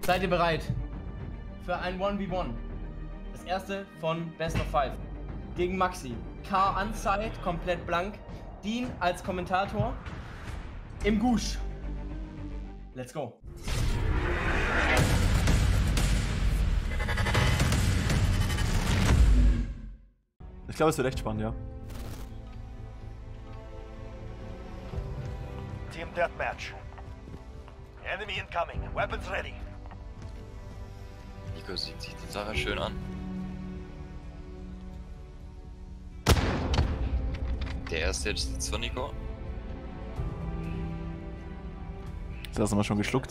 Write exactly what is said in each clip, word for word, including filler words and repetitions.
Seid ihr bereit für ein eins gegen eins? Das erste von Best of Five. Gegen Maxi. K Unsight, komplett blank. Dean als Kommentator. Im Gusch. Let's go. Ich glaube, es wird echt spannend, ja. Team Deathmatch. Enemy incoming. Weapons ready. Nico sieht sich die Sache schön an. Der erste Hit ist von Nico. Das haben wir schon geschluckt.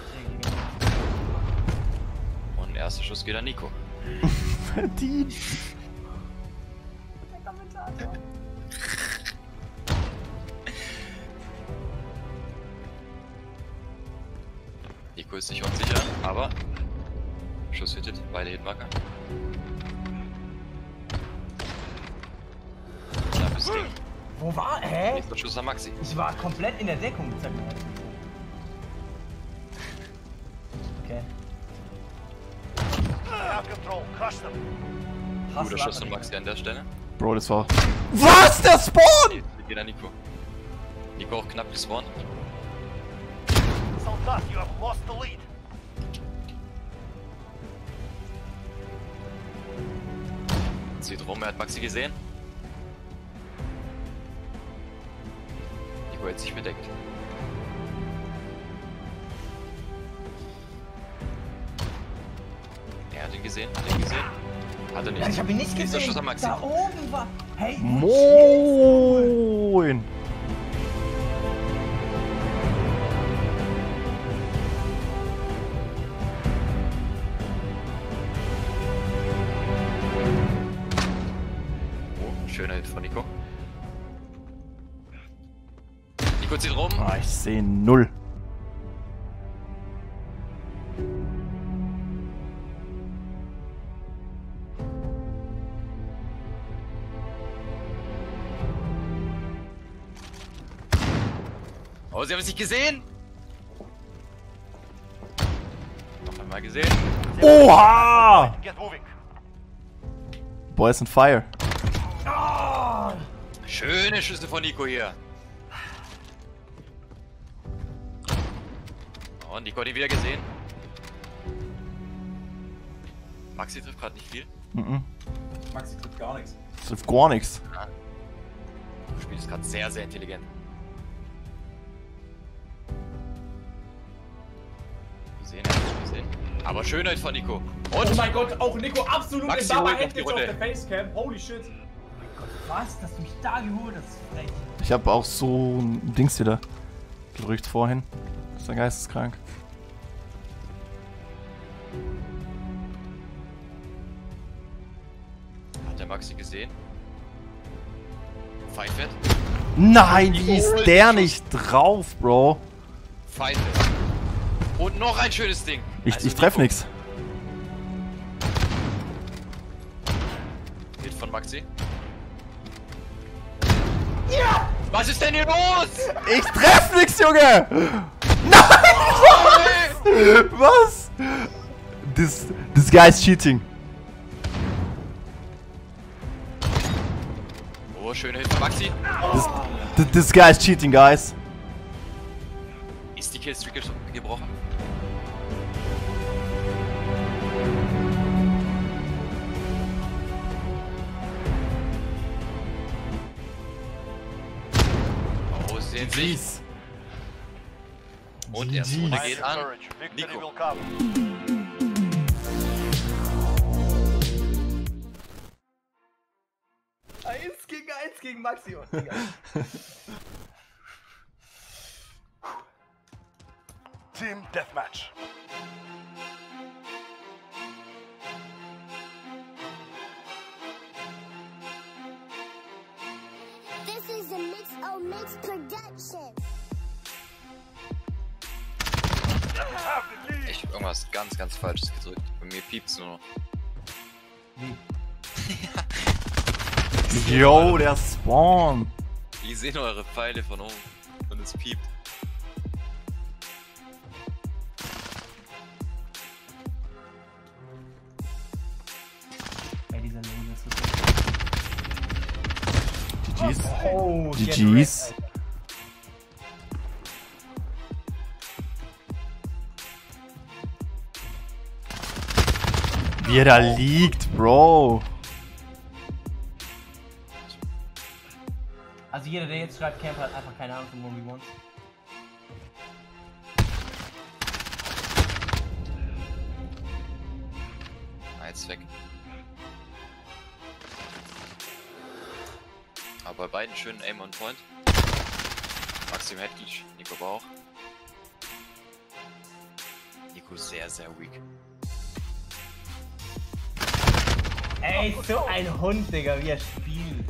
Und der erste Schuss geht an Nico. Verdient. Der Kommentator. Nico ist sich unsicher, aber Schuss hittet, beide Hitmarker. Knappes Ding. Wo war? Hä? Nächster Schuss an Maxi. Ich war komplett in der Deckung. Okay. Have control. Crush them. Guter Schuss von Maxi an der Stelle. Bro, das war... Was? Der Spawn! Nee, geht an Nico. Nico auch knapp gespawnt. Soldat, you have lost the lead. Zieht rum, er hat Maxi gesehen. Nico hat sich bedeckt. Er hat ihn gesehen, hat ihn gesehen. Hat er nicht. Ja, ich hab ihn nicht Nächster gesehen. Schuss an Maxi. Da oben war. Hey, Moin! Oh, schöner Hit von Nico. Nico zieht rum. Ah, ich sehe null. Oh, sie haben es nicht gesehen. Noch einmal gesehen. Oha! Get moving. Boys on fire. Schöne Schüsse von Nico hier. Oh, Nico hat ihn wieder gesehen. Maxi trifft gerade nicht viel. Mhm. Maxi trifft gar nichts. Das trifft gar nichts. Du spielst gerade sehr, sehr intelligent. Gesehen, gesehen. Aber Schönheit von Nico. Und? Oh mein Gott, auch Nico absolut Maxi in Baba holt noch die Headgets auf Runde. der Facecam. Holy shit. Oh mein Gott, was? Dass du mich da geholt hast, ist frech. Ich habe auch so ein Dings wieder gedrückt vorhin. Das ist ja geisteskrank. Hat der Maxi gesehen? Pfeifert? Nein, wie ist holt der Schuss. nicht drauf, Bro? Pfeifert. Und noch ein schönes Ding. Ich, Also ich treff Nico. nix. Hit von Maxi. Ja! Was ist denn hier los? Ich treff nix, Junge! Nein! Was? This, this guy is cheating. Oh, schöne Hit von Maxi. This, th- this guy is cheating, guys. Ist die Killstreak ge- gebrochen? Oh, sehen Sie. Jeez. Und erste G Gs. Runde Find geht your an. courage. Victory Nico. will come. Eins gegen eins gegen Maxi. Und Digga. Team Deathmatch. This is a Mix O Mix production. Have the lead. Ich hab irgendwas ganz, ganz Falsches gedrückt. Bei mir piept's nur noch. Yo, der Spawn. Ich sehe nur eure Pfeile von oben. Und es piept. G Gs. Oh, G get Gs. wrecked, Alter. Wie er da liegt, Bro. Also jeder, der jetzt schreibt, Camp hat einfach keine Ahnung von eins gegen eins. Ah, jetzt weg. Aber bei beiden schönen Aim on Point. Maxim Headglitch, Nico Bauch. Nico sehr, sehr weak. Ey, so ein Hund, Digga, wie er spielt.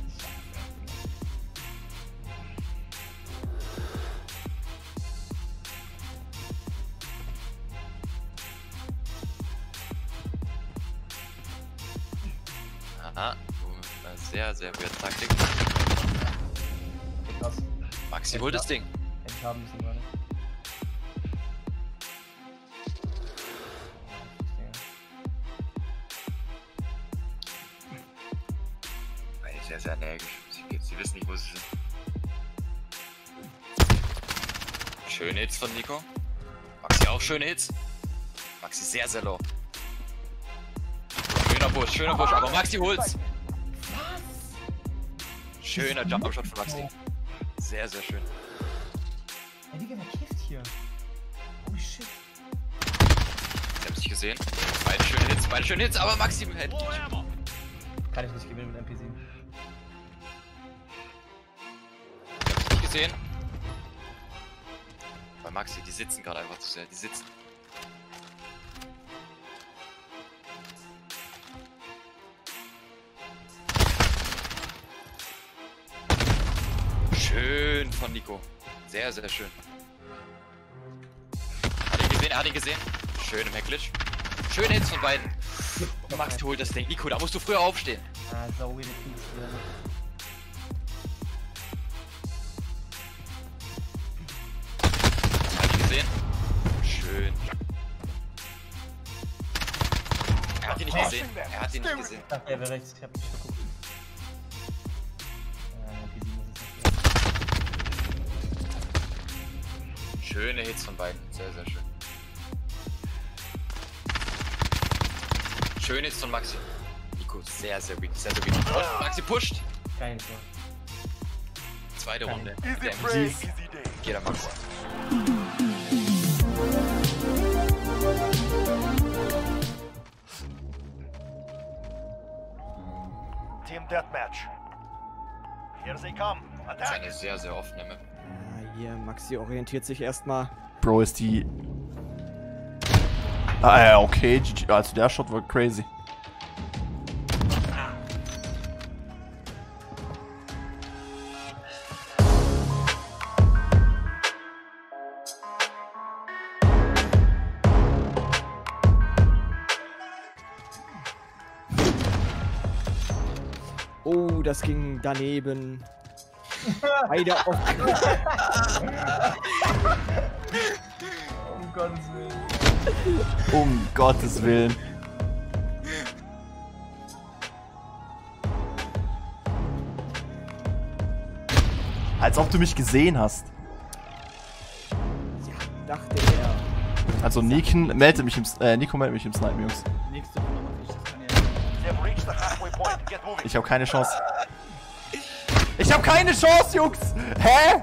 Aha, eine sehr, sehr weird Taktik. Krass. Maxi holt das Ding. Hätte ich haben müssen gerade. Beide sehr, sehr energisch. Sie, sie wissen nicht, wo sie sind. Schöne Hits von Nico. Maxi auch schöne Hits. Maxi sehr, sehr low. Schöner Push, schöner Push, aber Maxi holt's. Schöner Jump-Up-Shot von Maxi. Sehr, sehr schön. Ey, Digga, wer kifft hier? Holy shit. Sie haben's nicht gesehen. Beide schöne Hits, beide schöne Hits, aber Maxi hält. Kann ich nicht gewinnen mit M P sieben. Sie haben's nicht gesehen. Bei Maxi, die sitzen gerade einfach zu sehr. Die sitzen. Schön von Nico. Sehr, sehr schön. Hat ihn gesehen? Er hat ihn gesehen. Schön im Heckglitch. Schöne Hits von beiden. Maxi holt das Ding. Nico, da musst du früher aufstehen. Ah, so weird Peaks wieder. Hat ihn gesehen? Schön. Er hat ihn nicht gesehen. Er hat ihn nicht gesehen. Ich dachte, er wäre rechts. Ich hab nicht geguckt. Ja, M P sieben ist es nicht. Schöne Hits von beiden. Sehr, sehr schön. Schöne Hits von Maxi. Nico, sehr, sehr weak. Sehr, sehr weak. Und Maxi pusht. Kein Tor. Zweite Runde. Easy Der prey, M V P. easy day. Jeder Maxi. Team Deathmatch. Here they come. Das ist Attack. eine sehr, sehr offene Map. Ja, hier, Maxi orientiert sich erstmal. Bro, ist die... Ah ja, okay, G G. Also der Shot war crazy. Oh, das ging daneben. Beide auf. Um Gottes Willen. Um Gottes Willen. Als ob du mich gesehen hast. Ja, dachte er. Also Niken meldet mich im, äh, Nico meldet mich im Snipen, Jungs. Nächste Runde mach ich, das kann ja. They've reached the halfway point. Get moving. Ich habe keine Chance. Ich habe keine Chance, Jungs! Hä?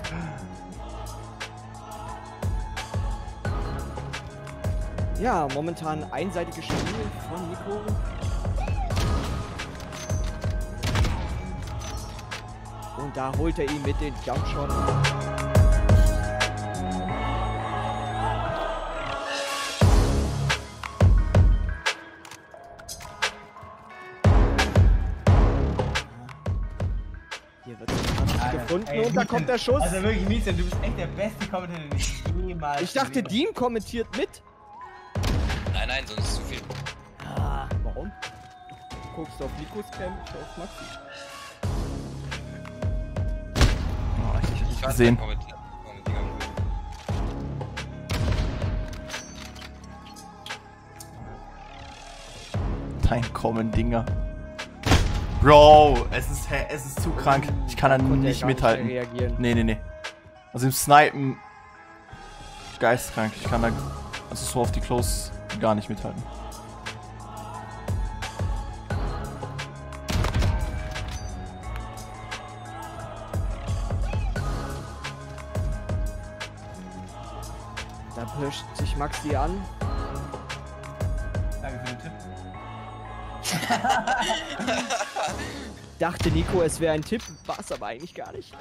Ja, momentan einseitiges Spiel von Nico. Und da holt er ihn mit den Jumpshot. Hier wird es gefunden Ey, und da kommt der Schuss. Also wirklich, Mieter, du bist echt der beste Kommentator, den ich jemals Ich dachte, gesehen Dean kommentiert mit. Nein, nein, sonst ist es zu viel. Ah, warum? Du guckst auf Nikos Cam, ich auf Maxi. Oh, ich, ich, ich kann gesehen. kein Kommentier- Kommentier- Dein Kommen, Dinger. Bro, es ist, hä, es ist zu krank. Ich kann da Konnte er nicht gar mithalten. mehr reagieren. Nee, nee, nee. Also im Snipen geistkrank. Ich kann da also so auf die Close gar nicht mithalten. Da pirscht sich Maxi an. Danke für den Tipp. Dachte Nico, es wäre ein Tipp, war es aber eigentlich gar nicht.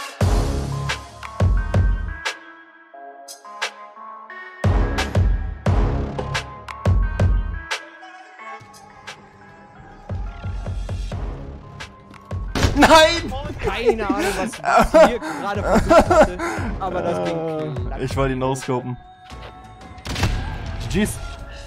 Nein! Keine Ahnung, was, was hier gerade versucht hatte, aber das ging knapp. Ich wollte die No-Scopen. G G's.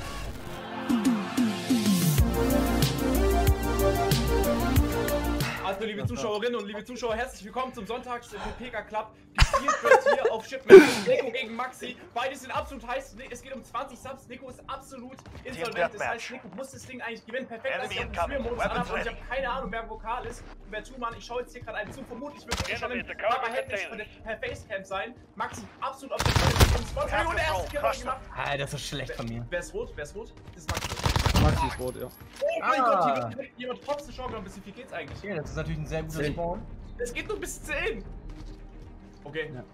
Also liebe Zuschauerinnen und liebe Zuschauer, herzlich willkommen zum Sonntags P K Club. Gespielt wird hier auf Shipment. Nico gegen Maxi. Beide sind absolut heiß. Es geht um zwanzig Subs. Nico ist absolut insolvent. Das heißt, Nico muss das Ding eigentlich gewinnen. Perfekt, dass ich auf den Spielmodus anhabe und ich habe keine Ahnung, wer Vokal ist und wer Two-Mann. Ich schaue jetzt hier gerade einen zu. Vermutlich wird es schon ein Headlish per Facecam sein. Maxi absolut auf der Seite. Und der erste Kill gemacht. Alter, das ist schlecht von mir. Wer ist rot? Wer ist rot? Das ist Maxi. Maxi ist rot, ja. Oh mein Ah. Gott, hier wird jemand trotz der Chance noch ein bisschen. Wie geht's eigentlich? Okay, das ist natürlich ein sehr guter Spawn. Es geht nur bis zehn. Okay. Ja.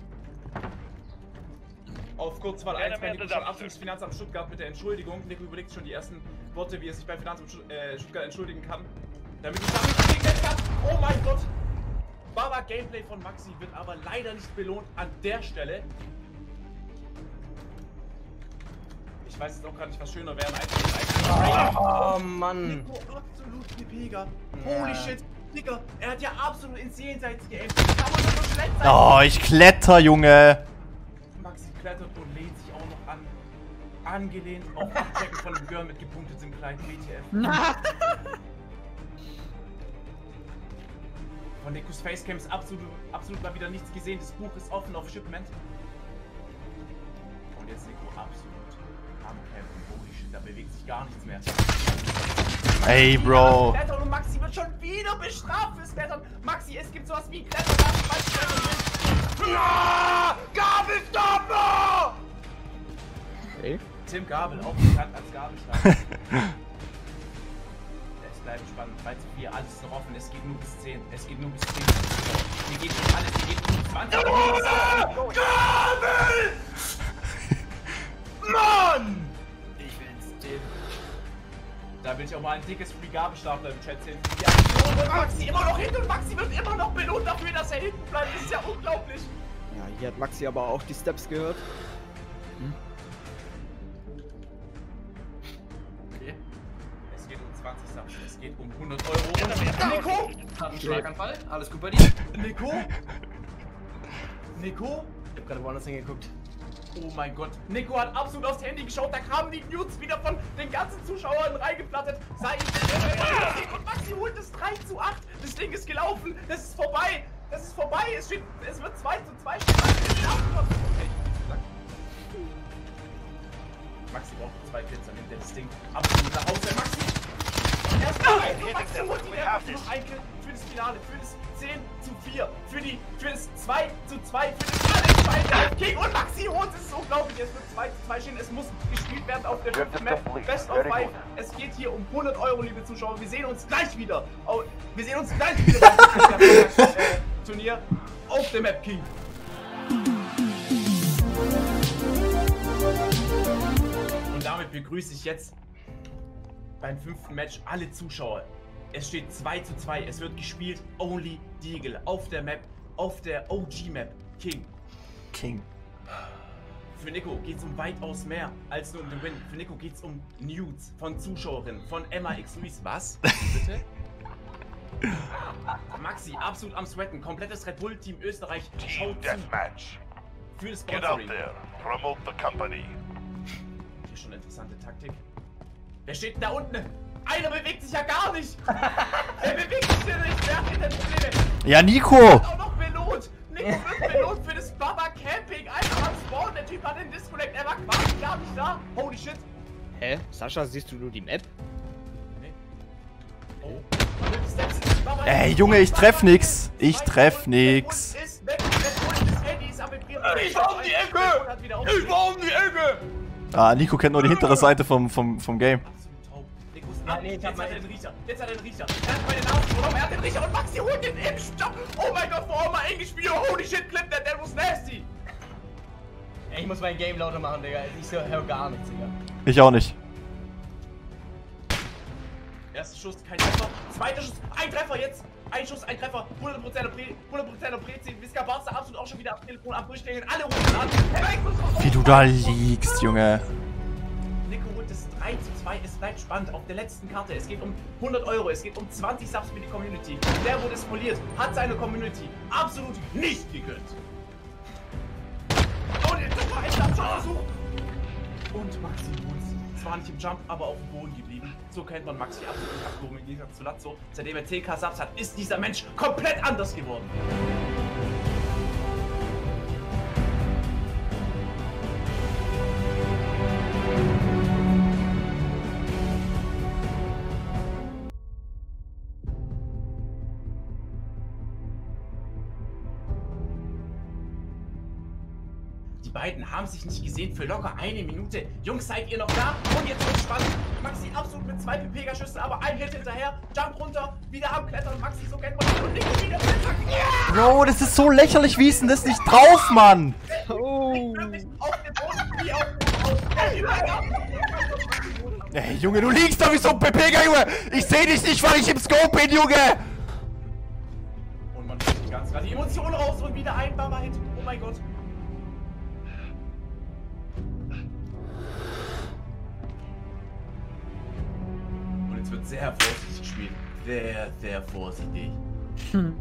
Auf Kurzwahl eins bei Nico schon absolutes Finanzamt Stuttgart mit der Entschuldigung. Nico überlegt schon die ersten Worte, wie er sich beim Finanzamt Stutt- äh, Stuttgart entschuldigen kann. Damit ich damit gegen kann. Oh mein Gott! Baba Gameplay von Maxi wird aber leider nicht belohnt an der Stelle. Ich weiß jetzt auch gar nicht, was schöner wäre. Oh Mann. Nico absolut gepiger. Holy shit. Digga, er hat ja absolut ins Jenseits geaimt. Kann man so schlecht sein? Oh, ich kletter, Junge. Maxi klettert und lehnt sich auch noch an. Angelehnt auf die Jacken von dem Girl mit gepunktetem Kleid W T F. Von Nikos Facecam ist absolut, absolut mal wieder nichts gesehen. Das Buch ist offen auf Shipment. Und jetzt Nico absolut am Campen. Holy shit, da bewegt sich gar nichts mehr. Ey, Bro. Klettern und Maxi wird schon wieder bestraft fürs Klettern. Maxi, es gibt sowas wie Klettern. Ja! Gabelstapler! Okay. Tim Gabel, auch bekannt als Gabelstapler. Es bleibt spannend. drei zu vier, alles ist noch offen. Es geht nur bis zehn. Es geht nur bis zehn. Hier geht nicht alles. Hier geht nur zwanzig. Gabel! Mann! Ich will's Tim. Da will ich auch mal ein dickes Free Gabelstapler im Chat sehen. Ja, und Maxi immer noch hinten und Maxi wird immer noch belohnt dafür, dass er hinten bleibt. Das ist ja unglaublich. Ja, hier hat Maxi aber auch die Steps gehört. Okay. Es geht um zwanzig Subs. Es geht um hundert Euro. Nico! Hat einen Schlaganfall. Alles gut bei dir? Nico? Nico? Ich hab gerade woanders hingeguckt. Oh mein Gott. Nico hat absolut aufs Handy geschaut. Da kamen die Nudes wieder von den ganzen Zuschauern reingeplattet. Sei ich. Und Maxi holt es drei zu acht. Das Ding ist gelaufen. Das ist vorbei. Das ist vorbei. Es, steht, es wird zwei zu zwei stehen. Maxi braucht zwei Kills, dann nimmt er das Ding absolut nach Hause. Maxi! Erst mal ein Kill. Maxi holt die erst noch ein Kill für das Finale. Für das zehn zu vier. Für, die, für das zwei zu zwei. Für das alle King und Maxi holt es. ist unglaublich. Es wird zwei zu zwei stehen. Es muss gespielt werden auf der fünften Map. Best of five. Es geht hier um hundert Euro, liebe Zuschauer. Wir sehen uns gleich wieder. Oh, wir sehen uns gleich wieder beim äh, Turnier auf der Map King. Und damit begrüße ich jetzt beim fünften Match alle Zuschauer. Es steht zwei zu zwei. Es wird gespielt Only Deagle auf der Map, auf der O G-Map King. King. Für Nico geht es um weitaus mehr als nur um den Win. Für Nico geht es um Nudes von Zuschauerinnen, von Emma X Luis. Was? Bitte? Maxi, absolut am Sweaten. Komplettes Red Bull Team Österreich schaut zu. Deathmatch. Für das Get out Sponsoring. there. Promote the company. Hier schon eine interessante Taktik. Wer steht denn da unten? Einer bewegt sich ja gar nicht! Er bewegt sich ja nicht! Wer hat denn Probleme? Ja, Nico! Auch noch belohnt! Nico wird belohnt für das Baba Camping! Einfach am Spawn! Der Typ hat den Disconnect! Er war quasi gar nicht da! Holy shit! Hä? Sascha, siehst du nur die Map? Nee. Oh. Was ist das? Ey, Junge, ich treff nix. Ich treff nix. Ist weg. Das Handy ist am Vibrieren. Ich war um die Ecke! Ich war um die Ecke! Ah, Nico kennt nur die hintere Seite vom, vom, vom Game. Absolut taub. Nico ist Ja, ab. nee, ich hab Jetzt mal- hat er den Riecher. Jetzt hat er den Riecher. Er hat meine Nase genommen. Er hat den Riecher und Maxi holt den im Stopp. Oh mein Gott, vor allem eingespielt. Holy shit, Clip, that, that was nasty. Ey, ich muss mein Game lauter machen, Digga. Ich höre gar nichts, Digga. Ich auch nicht. Erster Schuss, kein Treffer. Zweiter Schuss, ein Treffer jetzt. Ein Schuss, ein Treffer. hundert Prozent auf Prezi. Visca Barca absolut auch schon wieder am Telefon am Durchstellen. Alle rufen an. Hey, Wie du da liegst, Junge. Nico holt es drei zu zwei. Es bleibt spannend auf der letzten Karte. Es geht um hundert Euro. Es geht um zwanzig Subs für die Community. Der wurde spoliert. Hat seine Community absolut nicht gegönnt. Und jetzt noch ein Jump-Versuch. Und Maxi holt es. Zwar nicht im Jump, aber auf dem Boden geblieben. So kennt man Maxi absolut abgehoben im Gegensatz zu Lazzo. Seitdem er zehn K Subs hat, ist dieser Mensch komplett anders geworden. Die beiden haben sich nicht gesehen für locker eine Minute. Jungs, seid ihr noch da? Und jetzt wird's spannend. Maxi absolut mit zwei P P-Schüssen, aber ein Hit hinterher. Jump runter, wieder am Klettern. Maxi, so kennt man ihn. Und Nico wieder Klettern. Ja! Bro, das ist so lächerlich. Wie ist denn das nicht drauf, Mann? Oh. Wirklich auf den Boden, wie auf den Boden. Ey, Junge, du liegst doch wie so ein Pepega, Junge. Ich seh dich nicht, weil ich im Scope bin, Junge. Und man kriegt die ganze Zeit die Emotionen raus und wieder ein Baba-Hit. Oh mein Gott. Und jetzt wird sehr vorsichtig gespielt. Sehr, sehr vorsichtig. Hm.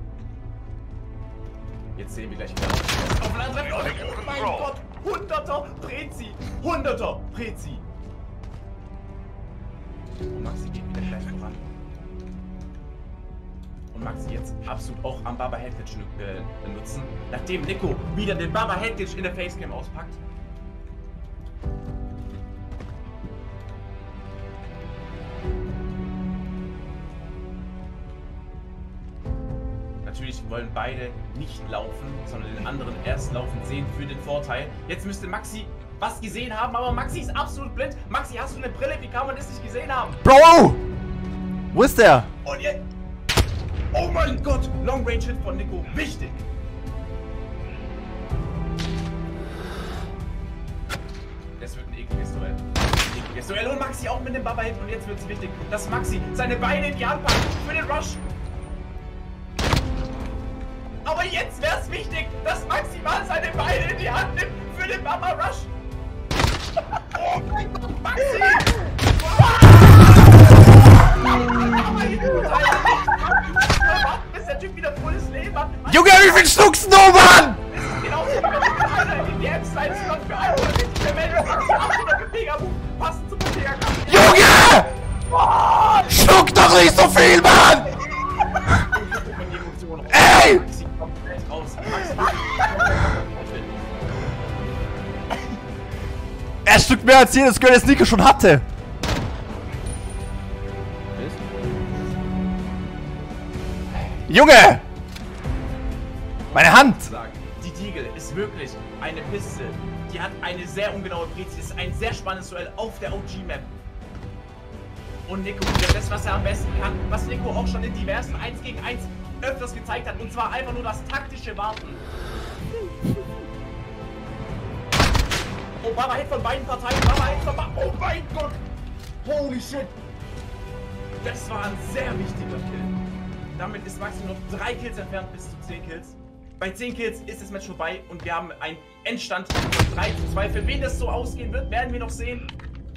Jetzt sehen wir gleich wieder. Auf den anderen. Oh mein Gott. Hunderter Prezi. Hunderter Prezi. Und Maxi geht wieder gleich voran. Und Maxi jetzt absolut auch am Baba Headglitch äh, nutzen. Nachdem Nico wieder den Baba Headglitch in der Facecam auspackt. Natürlich wollen beide nicht laufen, sondern den anderen erst laufen sehen für den Vorteil. Jetzt müsste Maxi was gesehen haben, aber Maxi ist absolut blind. Maxi, hast du eine Brille? Wie kann man das nicht gesehen haben? Bro! Wo ist der? Und jetzt... Oh mein Gott! Long Range Hit von Nico. Wichtig! Das wird ein ekliges Duell. Ein ekliges Duell. Und Maxi auch mit dem Baba Hit. Und jetzt wird es wichtig, dass Maxi seine Beine in die Hand packt für den Rush. Aber jetzt wäre es wichtig, dass Maxi mal seine Beine in die Hand nimmt für den Baba Rush. Oh mein Gott, Maxi! Bis der Typ wieder volles Leben hat. Junge, wie viel schluckst du, Mann? Genauso wie wenn einer in die M-Slide slot für hundert der Meldung achthundert Gepega-Move passend zum Gepega-Kampf. Junge! Schluck doch nicht so viel, Mann! Ey! Maxi komplett raus. Maxi Er schluckt mehr als jedes Girl, das Nico schon hatte. Junge! Meine Hand! sagen. Die Deagle ist wirklich eine Piste. Die hat eine sehr ungenaue Prezi. Es ist ein sehr spannendes Duell auf der O G-Map. Und Nico wieder das, was er am besten kann. Was Nico auch schon in diversen eins gegen eins öfters gezeigt hat. Und zwar einfach nur das taktische Warten. Oh, Baba Hit von beiden Parteien. Baba Hit von beiden. Oh mein Gott! Holy shit! Das war ein sehr wichtiger Kill. Damit ist Maxi noch drei Kills entfernt bis zu zehn Kills. Bei zehn Kills ist das Match vorbei und wir haben einen Endstand von drei zu zwei. Für wen das so ausgehen wird, werden wir noch sehen.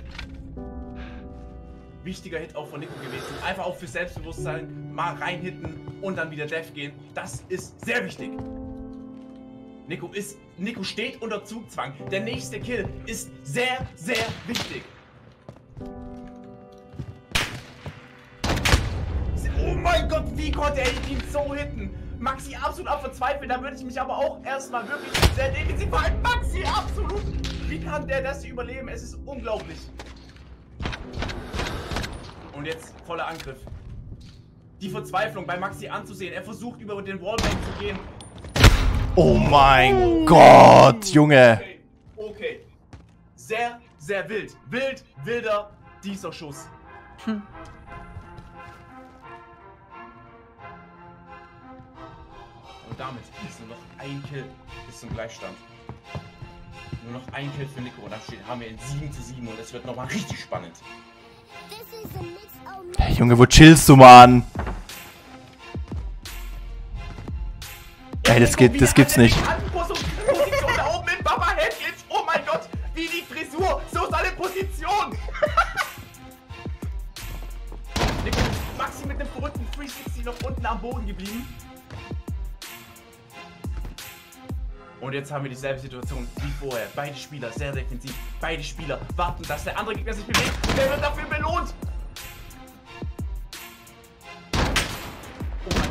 Wichtiger Hit auch von Nico gewesen. Einfach auch für Selbstbewusstsein mal reinhitten und dann wieder Death gehen. Das ist sehr wichtig. Nico ist, Nico steht unter Zugzwang. Der nächste Kill ist sehr, sehr wichtig. Oh mein Gott, wie konnte er ihn so hitten? Maxi absolut ab verzweifelt, da würde ich mich aber auch erstmal wirklich sehr defensiv halten. Maxi absolut! Wie kann der das hier überleben? Es ist unglaublich. Und jetzt voller Angriff. die Verzweiflung bei Maxi anzusehen. Er versucht über den Wallbang zu gehen. Oh mein Gott, Junge. Okay, okay. Sehr, sehr wild. Wild, wilder, dieser Schuss. Hm. Und damit ist nur noch ein Kill bis zum Gleichstand. Nur noch ein Kill für Nico und dann steht, haben wir in sieben zu sieben und es wird nochmal richtig spannend. Hey, Junge, wo chillst du, Mann? Ey, das geht, das gibt's nicht. Position da oben in Baba Head jetzt. Oh mein Gott, wie die Frisur, so ist alle Position. Nico, Maxi mit dem verrückten dreihundertsechzig noch unten am Boden geblieben. Und jetzt haben wir dieselbe Situation wie vorher. Beide Spieler sehr defensiv. Beide Spieler warten, dass der andere Gegner sich bewegt. Und der wird dafür belohnt. Oh mein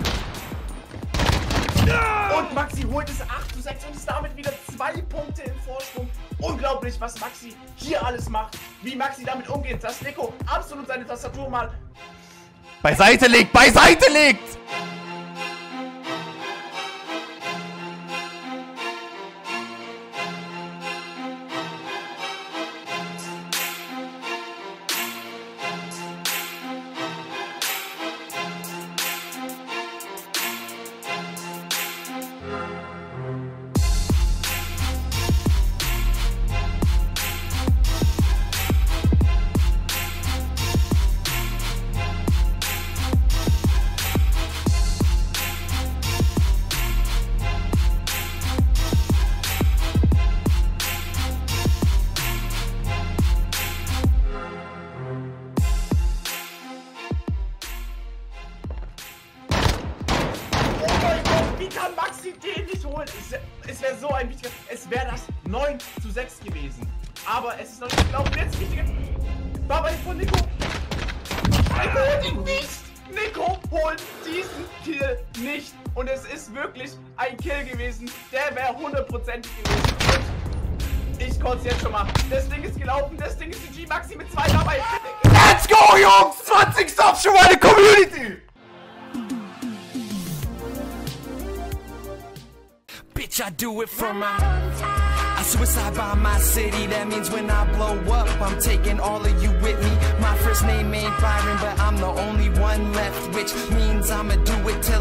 Gott. Und Maxi holt es acht zu sechs und ist damit wieder zwei Punkte im Vorsprung. Unglaublich, was Maxi hier alles macht. Wie Maxi damit umgeht, dass Nico absolut seine Tastatur mal beiseite legt, beiseite legt! Es wäre so ein wichtiger. Es wäre das neun zu sechs gewesen. Aber es ist noch nicht gelaufen. Jetzt wichtiger. Baba von Nico. Nico holt ihn nicht. Nico holt diesen Kill nicht. Und es ist wirklich ein Kill gewesen. Der wäre hundertprozentig gewesen. Und ich konnte jetzt schon mal. Das Ding ist gelaufen. Das Ding ist die G-Maxi mit zwei dabei. Let's go, Jungs! zwanzig Subs für meine Community! Bitch, I do it for my... I suicide by my city, that means when I blow up, I'm taking all of you with me. My first name ain't Byron, but I'm the only one left, which means I'ma do it till